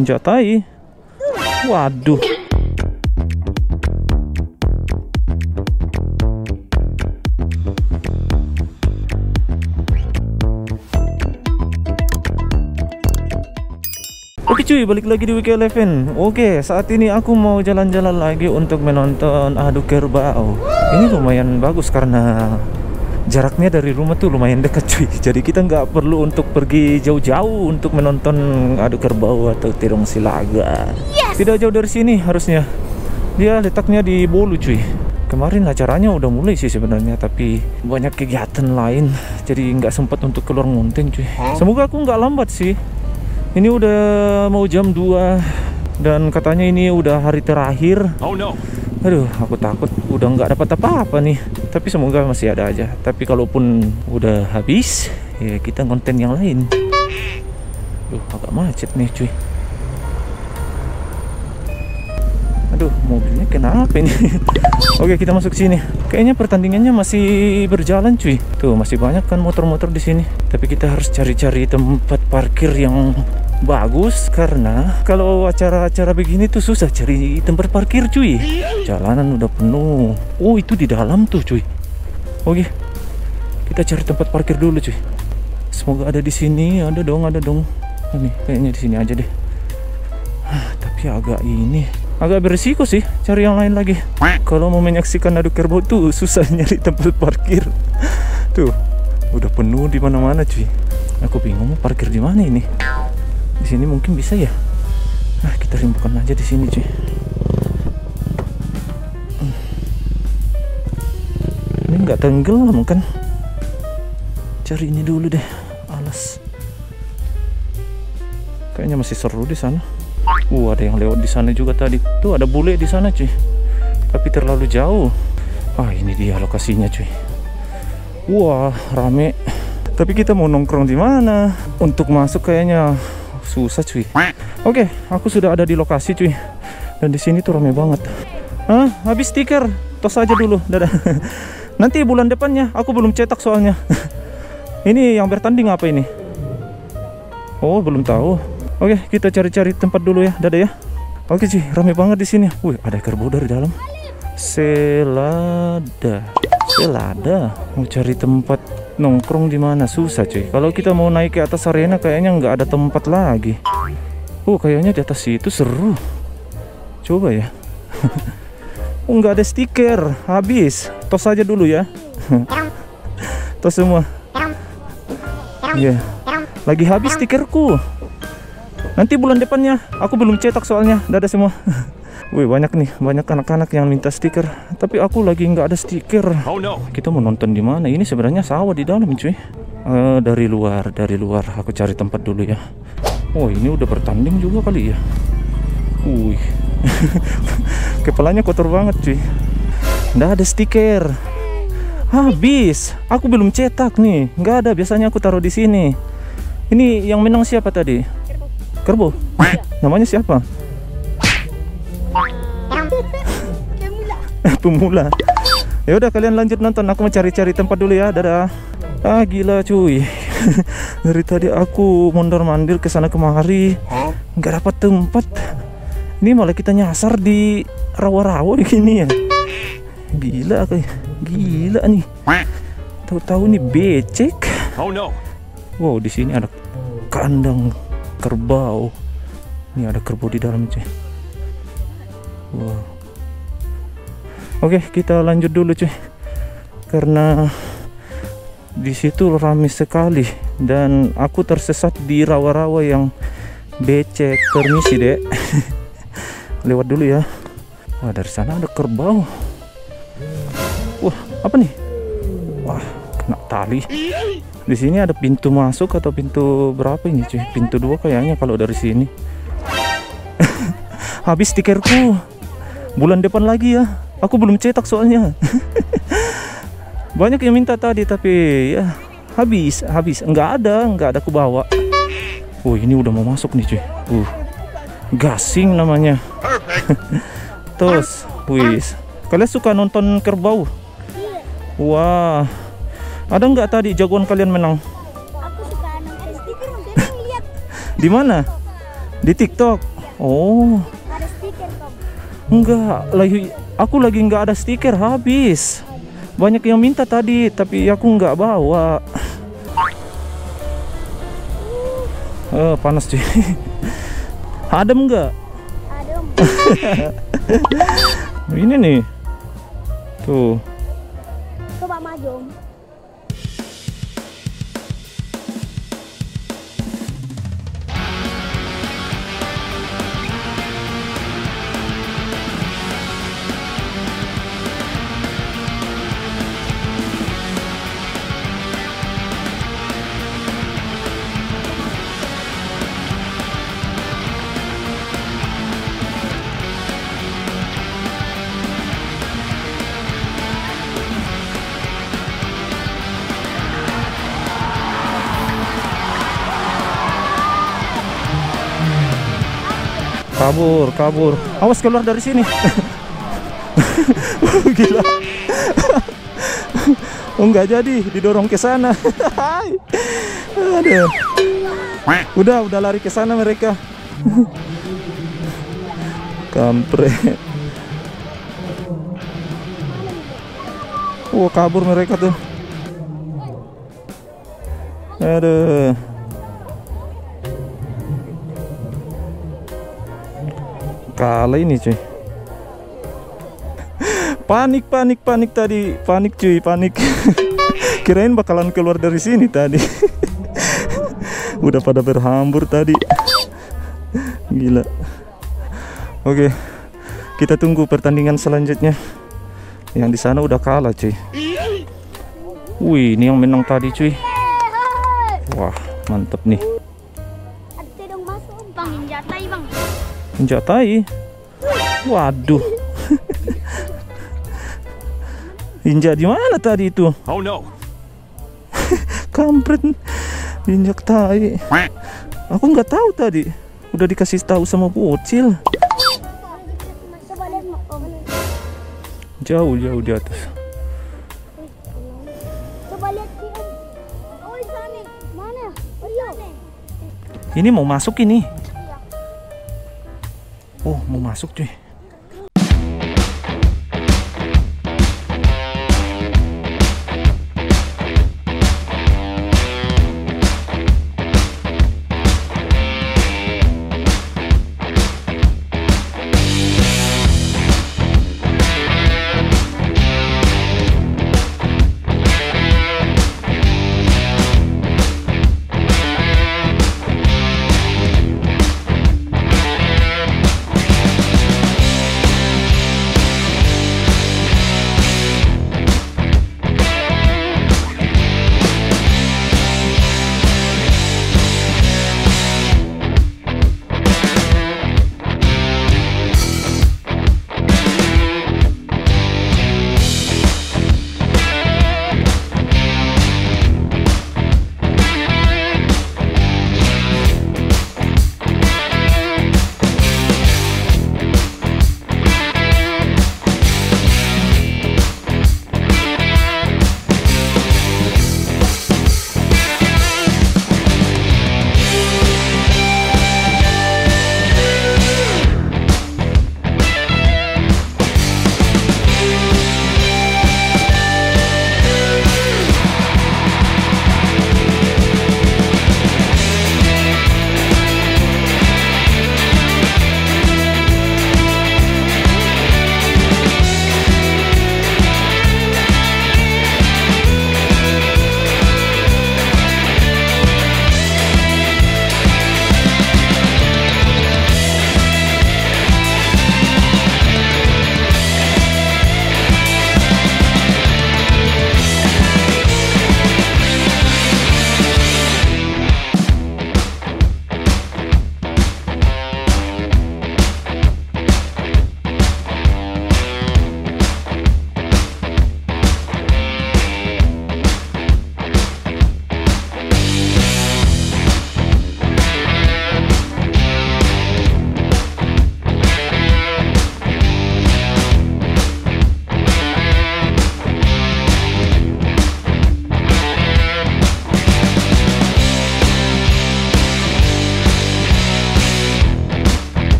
Jatai. Waduh. Oke cuy, balik lagi di WK11. Oke, saat ini aku mau jalan-jalan lagi untuk menonton adu kerbau. Ini lumayan bagus karena jaraknya dari rumah tuh lumayan dekat cuy. Jadi kita nggak perlu untuk pergi jauh-jauh untuk menonton adu kerbau atau tirong silaga. Tidak jauh dari sini harusnya. Dia letaknya di Bolu cuy. Kemarin acaranya udah mulai sih sebenarnya, tapi banyak kegiatan lain, jadi nggak sempat untuk keluar ngonten cuy. Semoga aku nggak lambat sih. Ini udah mau jam 2 dan katanya ini udah hari terakhir. Oh no. Aduh, aku takut udah nggak dapat apa-apa nih. Tapi semoga masih ada aja. Tapi kalaupun udah habis, ya kita konten yang lain. Duh, agak macet nih cuy. Aduh, mobilnya kenapa ini? Oke, kita masuk sini. Kayaknya pertandingannya masih berjalan cuy. Tuh, masih banyak kan motor-motor di sini. Tapi kita harus cari-cari tempat parkir yang bagus karena kalau acara-acara begini tuh susah cari tempat parkir cuy. Jalanan udah penuh. Oh, itu di dalam tuh cuy. Oke. Kita cari tempat parkir dulu cuy. Semoga ada di sini. Ada dong, ada dong. Ini kayaknya di sini aja deh. Tapi agak berisiko sih cari yang lain lagi. Kalau mau menyaksikan adu kerbau tuh susah nyari tempat parkir. Tuh, udah penuh di mana-mana cuy. Aku bingung mau parkir di mana ini. Di sini mungkin bisa ya. Nah, kita rimbukan aja di sini cuy. Ini nggak tenggelam kan? Cari ini dulu deh, alas. Kayaknya masih seru di sana. Ada yang lewat di sana juga tadi. Tuh ada bule di sana cuy. Tapi terlalu jauh. Ini dia lokasinya cuy. Wah, rame. Tapi kita mau nongkrong di mana? Untuk masuk kayaknya susah cuy. Oke, aku sudah ada di lokasi cuy. Dan di sini tuh rame banget. Habis stiker. Tos aja dulu. Dadah. Nanti bulan depannya. Aku belum cetak soalnya. Ini yang bertanding apa ini? Oh, belum tahu. Oke, kita cari-cari tempat dulu ya. Dadah ya. Oke cuy, rame banget di sini. Wih, ada kerbau dari dalam. Selada. Mau cari tempat nongkrong di mana? Susah cuy. Kalau kita mau naik ke atas arena kayaknya nggak ada tempat lagi. Kayaknya di atas itu seru. Coba ya. Nggak ada stiker. Habis. Tos aja dulu ya. Tos semua. Iya. Lagi habis stikerku. Nanti bulan depannya. Aku belum cetak soalnya. Dadah semua. Wih, banyak nih, banyak anak-anak yang minta stiker. Tapi aku lagi nggak ada stiker. Oh no. Kita mau nonton di mana? Ini sebenarnya sawah di dalam cuy. Dari luar. Aku cari tempat dulu ya. Ini udah bertanding juga kali ya. Wih. Kepalanya kotor banget cuy. Nggak ada stiker. Habis. Aku belum cetak nih. Nggak ada. Biasanya aku taruh di sini. Ini yang menang siapa tadi? Kerbau. Namanya siapa? Pemula. Ya udah, kalian lanjut nonton. Aku mau cari-cari tempat dulu ya. Dadah. Gila cuy. Dari tadi aku mondar-mandir ke sana kemari, nggak dapat tempat. Ini malah kita nyasar di rawa-rawa begini ya. Gila kayak. Gila nih. Tahu-tahu nih becek. Oh no. Wow, di sini ada kandang kerbau. Ini ada kerbau di dalam cuy. Wow. Oke, kita lanjut dulu cuy. Karena di situ ramai sekali dan aku tersesat di rawa-rawa yang becek. Permisi dek. Lewat dulu ya. Wah, dari sana ada kerbau. Wah, apa nih? Wah, kena tali. Di sini ada pintu masuk atau pintu berapa ini cuy? Pintu 2 kayaknya kalau dari sini. Habis stikerku. Bulan depan lagi ya. Aku belum cetak soalnya. Banyak yang minta tadi tapi ya habis. Nggak ada aku bawa. Ini udah mau masuk nih cuy. Gasing namanya. Terus, wis. Kalian suka nonton kerbau? Wah. Ada nggak tadi jagoan kalian menang? Aku suka nonton stiker, makanya lihat. Di mana? Di TikTok. Oh. Ada stiker Tom. Enggak, aku lagi nggak ada stiker, habis. Banyak yang minta tadi, tapi aku nggak bawa. Panas cuy. Adem nggak? Adem. Ini nih. Tuh. Coba maju. Kabur. Awas keluar dari sini. Gila. Oh, nggak jadi, didorong ke sana. Aduh. Udah lari ke sana mereka. Kampret. Oh, kabur mereka tuh. Aduh. Kalah ini cuy. Panik tadi. Panik cuy. Kirain bakalan keluar dari sini tadi. Udah pada berhambur tadi. Gila. Oke. Kita tunggu pertandingan selanjutnya. Yang di sana udah kalah cuy. Wih, ini yang menang tadi cuy. Wah, mantep nih. Ada dong masuk Bang, injatai Bang. Injatai. Waduh. Injak di mana tadi itu? Oh no. Kampret. Injak tai. Aku nggak tahu tadi. Udah dikasih tahu sama bocil. Coba lihat Om. Jauh di atas. Coba lihat di Om. Oh, di sana. Mana? Oh, iya. Ini mau masuk ini. Oh, mau masuk cuy.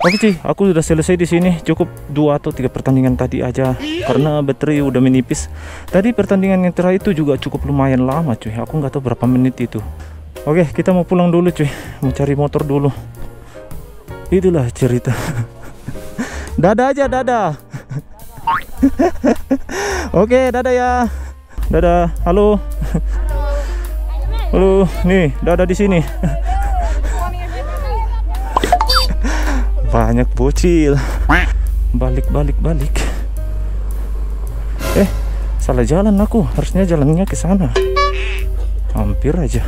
Oke cuy, aku sudah selesai di sini. Cukup 2 atau 3 pertandingan tadi aja karena baterai udah menipis. Tadi pertandingan yang terakhir itu juga cukup lumayan lama cuy. Aku nggak tahu berapa menit itu. Oke, kita mau pulang dulu cuy. Mau cari motor dulu. Itulah cerita. Dadah aja, dadah. Oke, dadah ya. Dadah. Halo. Halo, nih, dadah di sini. Banyak bocil. Balik. Salah jalan aku. Harusnya jalannya ke sana. Hampir aja.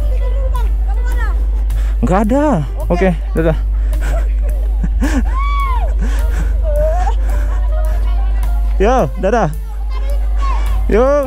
Nggak ada. Oke, dadah. Yo, dadah. Yo.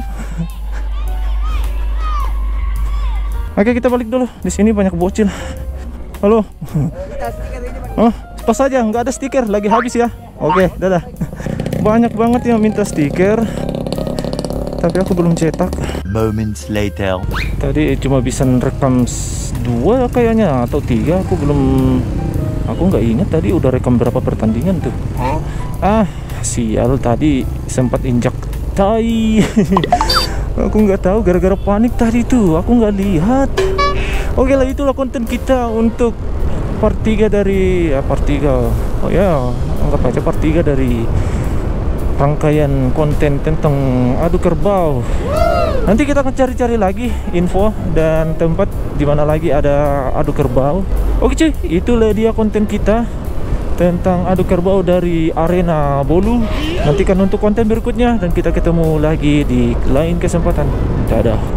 Oke, kita balik dulu. Di sini banyak bocil. Halo. Oh, pas saja nggak ada stiker, lagi habis ya. Oke, dadah. Banyak banget yang minta stiker, tapi aku belum cetak. Moments later. Tadi cuma bisa rekam 2 kayaknya atau 3. Aku nggak ingat tadi udah rekam berapa pertandingan tuh. Sial, tadi sempat injak tai. Aku nggak tahu, gara-gara panik tadi tuh aku nggak lihat. Oke lah, itulah konten kita untuk part 3 dari part 3. Oh ya, anggap aja part 3 dari rangkaian konten tentang adu kerbau. Nanti kita akan cari-cari lagi info dan tempat di mana lagi ada adu kerbau. Oke cuy, itulah dia konten kita tentang adu kerbau dari arena Bolu. Nantikan untuk konten berikutnya dan kita ketemu lagi di lain kesempatan. Dadah.